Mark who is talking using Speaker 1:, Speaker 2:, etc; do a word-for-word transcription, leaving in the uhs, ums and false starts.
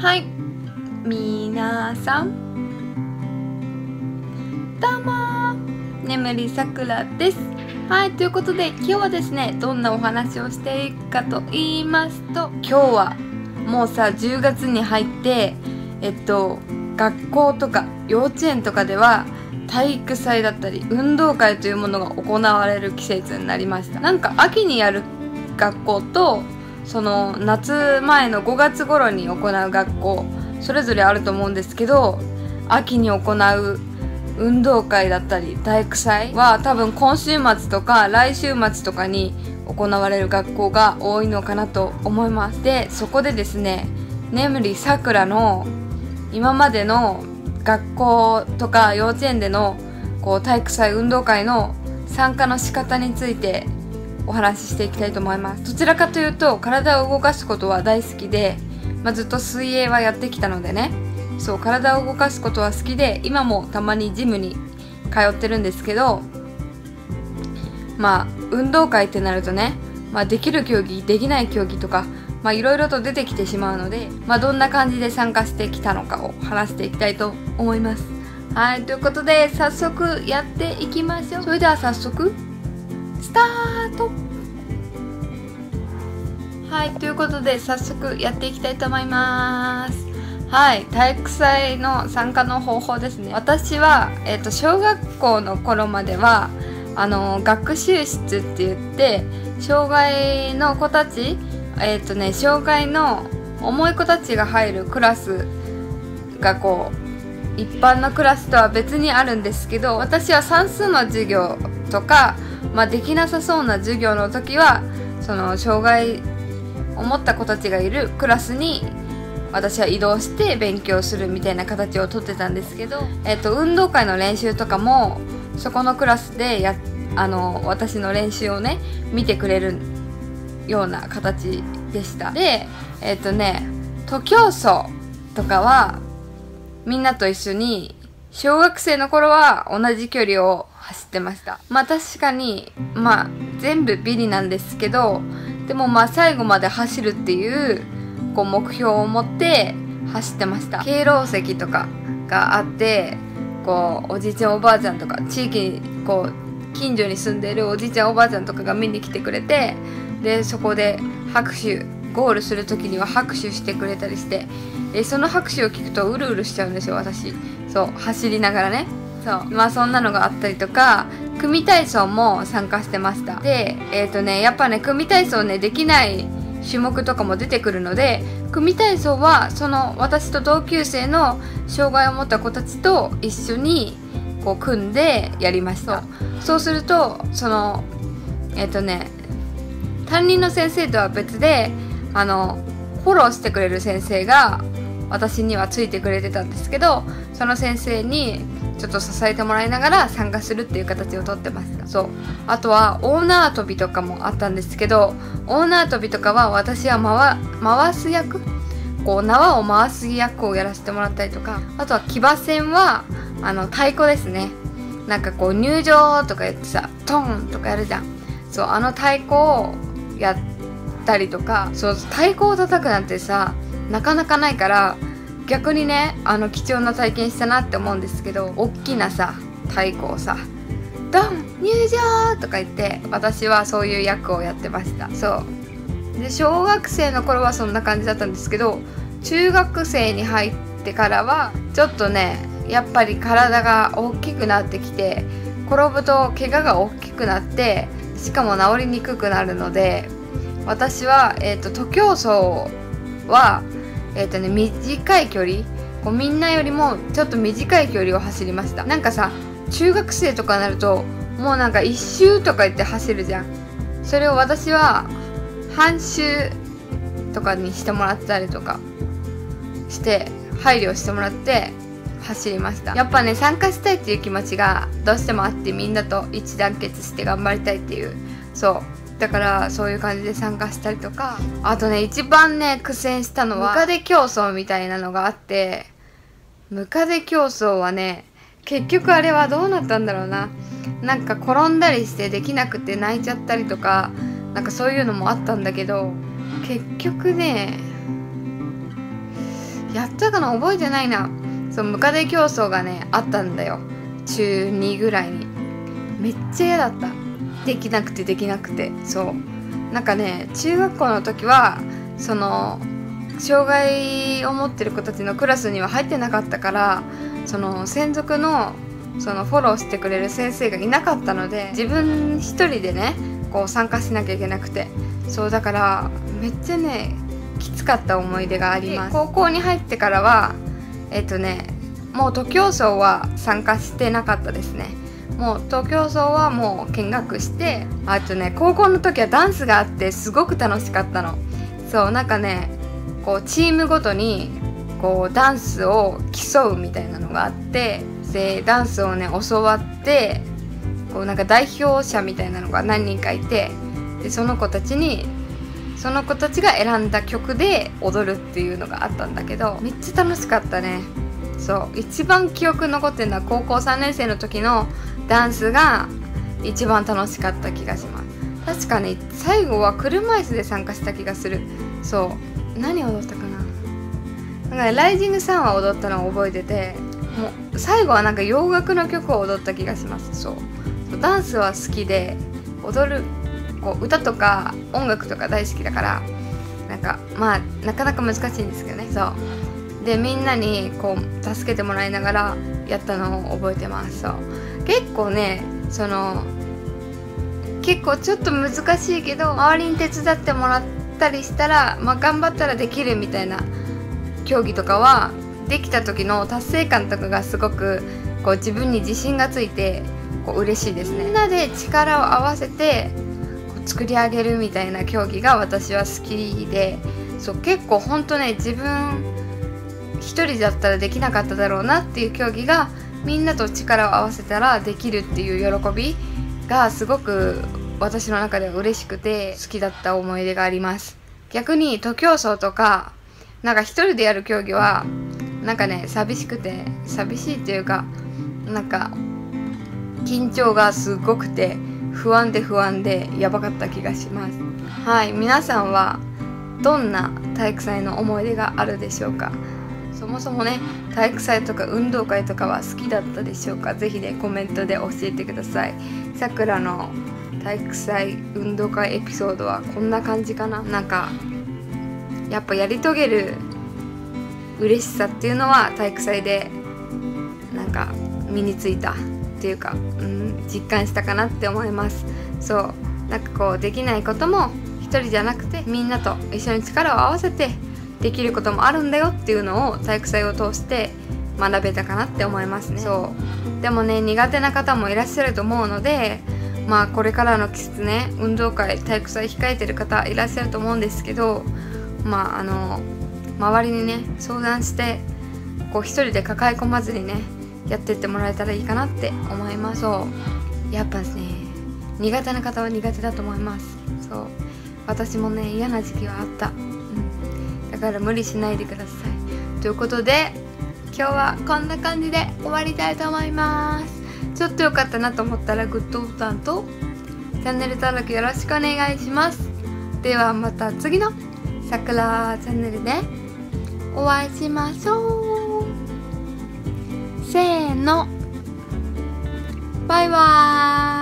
Speaker 1: はい、みなさんどうもー、眠りさくらです。はい、ということで今日はですね、どんなお話をしていくかと言いますと、今日はもうさじゅうがつに入ってえっと学校とか幼稚園とかでは体育祭だったり運動会というものが行われる季節になりました。なんか秋にやる学校とその夏前のごがつ頃に行う学校それぞれあると思うんですけど、秋に行う運動会だったり体育祭は多分今週末とか来週末とかに行われる学校が多いのかなと思います。で、そこでですね、眠りさくらの今までの学校とか幼稚園でのこう体育祭運動会の参加の仕方についてお話ししていきたいと思います。どちらかというと体を動かすことは大好きで、まあ、ずっと水泳はやってきたのでね、そう体を動かすことは好きで、今もたまにジムに通ってるんですけど、まあ運動会ってなるとね、まあ、できる競技できない競技とかまあいろいろと出てきてしまうので、まあ、どんな感じで参加してきたのかを話していきたいと思います。はい、ということで早速やっていきましょう。それでは早速スタート。はい、ということで早速やっていきたいと思います。はい、体育祭の参加の方法ですね。私は、えーと、小学校の頃まではあの学習室って言って障害の子たちえっ、ー、とね障害の重い子たちが入るクラスがこう一般のクラスとは別にあるんですけど、私は算数の授業とか、まあ、できなさそうな授業の時はその障害を持った子たちがいるクラスに私は移動して勉強するみたいな形をとってたんですけど、えーと、運動会の練習とかもそこのクラスでやあの私の練習をね見てくれるような形でした。で、えっとね徒競走とかはみんなと一緒に小学生の頃は同じ距離を走ってました。まあ確かにまあ全部ビリなんですけど、でもまあ最後まで走るっていうこう目標を持って走ってました。敬老席とかがあって、こうおじいちゃんおばあちゃんとか地域にこう近所に住んでるおじいちゃんおばあちゃんとかが見に来てくれて、でそこで拍手ゴールする時には拍手してくれたりして、えその拍手を聞くとうるうるしちゃうんですよ私。そう走りながらね。そうまあそんなのがあったりとか、組体操も参加してました。でえっ、ー、とねやっぱね組体操ねできない種目とかも出てくるので、組体操はその私と同級生の障害を持った子たちと一緒にこう組んでやりました。そうするとそのえっ、ー、とね担任の先生とは別であのフォローしてくれる先生が私にはついてくれてたんですけど、その先生にちょっと支えてもらいながら参加するっていう形をとってました。そうあとは大縄跳びとかもあったんですけど、大縄跳びとかは私は回回す役こう縄を回す役をやらせてもらったりとか、あとは騎馬戦はあの太鼓ですね。なんかこう入場とか言ってさトンとかやるじゃん。そうあの太鼓をやったりとか、そう太鼓を叩くなんてさなかなかないから、逆にねあの貴重な体験したなって思うんですけど、大きなさ太鼓をさドン入場とか言って私はそういう役をやってました。そうで小学生の頃はそんな感じだったんですけど、中学生に入ってからはちょっとねやっぱり体が大きくなってきて、転ぶと怪我が大きくなってしかも治りにくくなるので、私は、えーと、徒競走は、えーとね、短い距離こうみんなよりもちょっと短い距離を走りました。なんかさ中学生とかになるともうなんか一周とか言って走るじゃん。それを私は半周とかにしてもらったりとかして配慮してもらって走りました。やっぱね参加したいっていう気持ちがどうしてもあって、みんなと一致団結して頑張りたいっていう、そうだからそういう感じで参加したりとか、あとね一番ね苦戦したのはムカデ競争みたいなのがあって、ムカデ競争はね結局あれはどうなったんだろうな、なんか転んだりしてできなくて泣いちゃったりとか、なんかそういうのもあったんだけど、結局ねやったかな、覚えてないな。そう、ムカデ競争がねあったんだよ、ちゅうにぐらいに。めっちゃ嫌だった。できなくてできなくて。そうなんかね、中学校の時はその障害を持ってる子たちのクラスには入ってなかったから、その専属のそのフォローしてくれる先生がいなかったので、自分一人でねこう参加しなきゃいけなくて、そうだからめっちゃねきつかった思い出があります。高校に入ってからはえっとねもう徒競走は参加してなかったですね。もう徒競走はもう見学して、あとね高校の時はダンスがあってすごく楽しかったの。そうなんかねこうチームごとにこうダンスを競うみたいなのがあって、でダンスをね教わって、こうなんか代表者みたいなのが何人かいて、でその子たちにその子たちが選んだ曲で踊るっていうのがあったんだけど、めっちゃ楽しかったね。そう一番記憶残ってるのは高校さんねん生の時のダンスが一番楽しかった気がします。確かね最後は車椅子で参加した気がする。そう何踊ったかな、なんかねライジングサンは踊ったのを覚えてて、もう最後はなんか洋楽の曲を踊った気がします。そうそうダンスは好きで、踊るこう歌とか音楽とか大好きだから、なんかまあなかなか難しいんですけどね。そうでみんなにこう助けてもらいながらやったのを覚えてます。そう結構ねその結構ちょっと難しいけど周りに手伝ってもらったりしたら、まあ、頑張ったらできるみたいな競技とかはできた時の達成感とかがすごくこう自分に自信がついてこう嬉しいですね。みんなで力を合わせてこう作り上げるみたいな競技が私は好きで、そう結構ほんとね自分一人だったらできなかっただろうなっていう競技がみんなと力を合わせたらできるっていう喜びがすごく私の中では嬉しくて好きだった思い出があります。逆に徒競走とかなんか一人でやる競技はなんかね寂しくて寂しいっていうかなんか緊張がすごくて不安で不安でやばかった気がします。はい、皆さんはどんな体育祭の思い出があるでしょうか。そもそもね体育祭とか運動会とかは好きだったでしょうか。ぜひねコメントで教えてください。さくらの体育祭運動会エピソードはこんな感じかな。なんかやっぱやり遂げる嬉しさっていうのは体育祭でなんか身についたっていうか、うん、実感したかなって思います。そうなんかこうできないことも一人じゃなくてみんなと一緒に力を合わせてできることもあるんだよっていうのを体育祭を通して学べたかなって思いますね。そうでもね苦手な方もいらっしゃると思うので、まあこれからの季節ね運動会体育祭控えてる方いらっしゃると思うんですけど、まああの周りにね相談してこう一人で抱え込まずにねやってってもらえたらいいかなって思います。そうやっぱですね苦手な方は苦手だと思います。そう私もね嫌な時期はあった、うん、だから無理しないでください。ということで今日はこんな感じで終わりたいと思います。ちょっと良かったなと思ったらグッドボタンとチャンネル登録よろしくお願いします。ではまた次のさくらチャンネルでお会いしましょう。せーのバイバーイ。